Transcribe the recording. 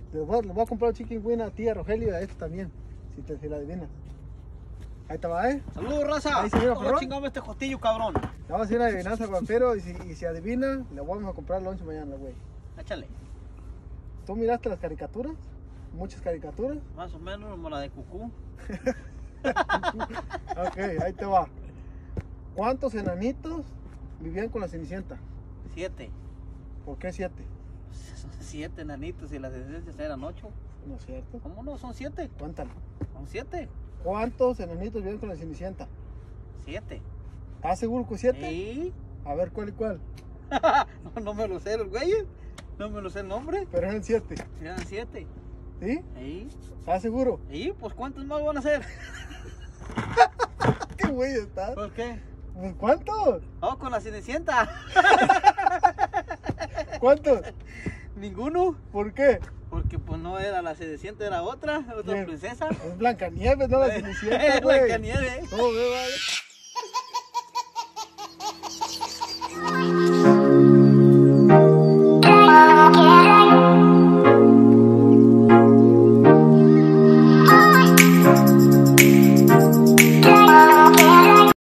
Les voy a comprar un chicken wing a ti, a Rogelio y a este también. Si la adivinas. Ahí te va, Saludos, raza. Ahí se mira, ¿Cómo perrón? chingamos este costillo, cabrón? Le vamos a hacer una adivinanza, vampiro. Y si adivina, le vamos a comprar lunch mañana, güey. Échale. ¿Tú miraste las caricaturas? Muchas caricaturas. Más o menos como la de Cucú. Ok, ahí te va. ¿Cuántos enanitos vivían con la Cenicienta? 7. ¿Por qué 7? Son 7 enanitos y las esencias eran 8. No es cierto. ¿Cómo no? Son 7. Cuéntalo. Son 7. ¿Cuántos enanitos vivían con la Cenicienta? 7. ¿Estás seguro que 7? ¿Y? A ver, ¿cuál y cuál? No me lo sé los güeyes. No me lo sé el nombre. Pero eran 7. Eran 7. ¿Sí? ¿Y? ¿Estás seguro? ¿Y? Pues ¿cuántos más van a ser? ¿Qué güey estás? ¿Por qué? Pues, ¿cuántos? Oh, con la Cenicienta. ¿Cuántos? Ninguno. ¿Por qué? Porque pues no era la Cenicienta, era otra ¿Quién? princesa. Es Blancanieves, no la Cenicienta, Es güey. Blancanieves. No, ve, vale.